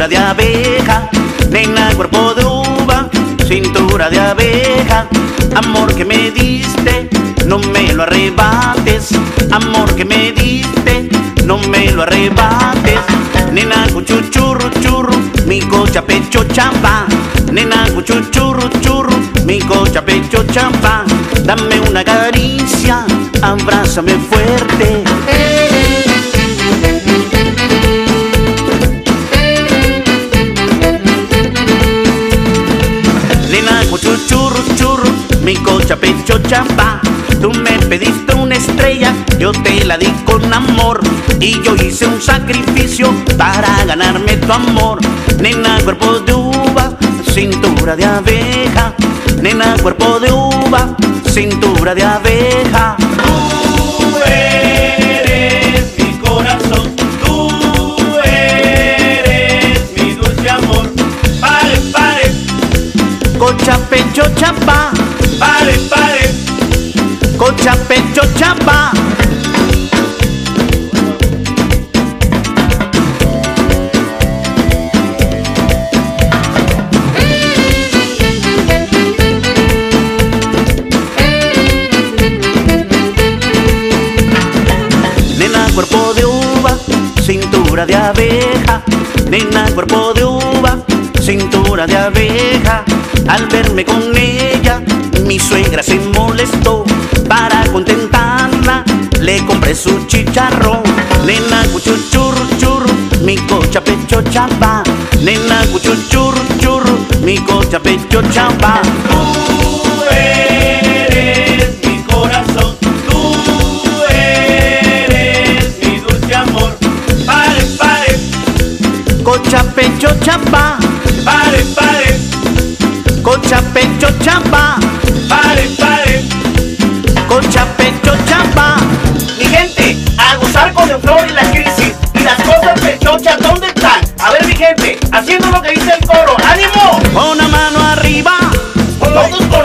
cintura de abeja. Nena, cuerpo de uva, cintura de abeja. Amor que me diste, no me lo arrebates. Amor que me diste, no me lo arrebates. Nena, cuchuchurru, churru, mi cocha pecho chapa. Nena, cuchuchurru, churru, mi cocha pecho chapa. Dame una caricia, abrázame fuerte. Nena, cuchuchurru, churru, mi cocha pecho chapa. Tú me pediste una estrella, yo te la di con amor. Y yo hice un sacrificio para ganarme tu amor. Nena, cuerpo de uva, cintura de abeja. Nena, cuerpo de uva, cintura de abeja. Tú eres mi corazón, tú eres mi dulce amor. Pare, pare, Cocha pecho chapa, pare, pare. cocha pecho chapa. Nena, cuerpo de uva, cintura de abeja. Nena, cuerpo de uva, cintura de abeja. Al verme con ella, mi suegra se molestó. Para contentarla, le compré su chicharrón. Nena, cuchuchurru, churru, mi cocha pecho chapa. Nena, cuchuchurru, churru, mi cocha pecho chapa. Tú eres mi corazón, tú eres mi dulce amor. Pare, pare, Cocha pecho chapa, pare, pare, cocha pecho chapa, pare, pare. cocha pecho chapa. Mi gente, a gozar con el flow y la crisis. Y las cosas pechochas, ¿dónde están? A ver, mi gente, haciendo lo que dice el coro. ¡Ánimo! Una mano arriba, Todos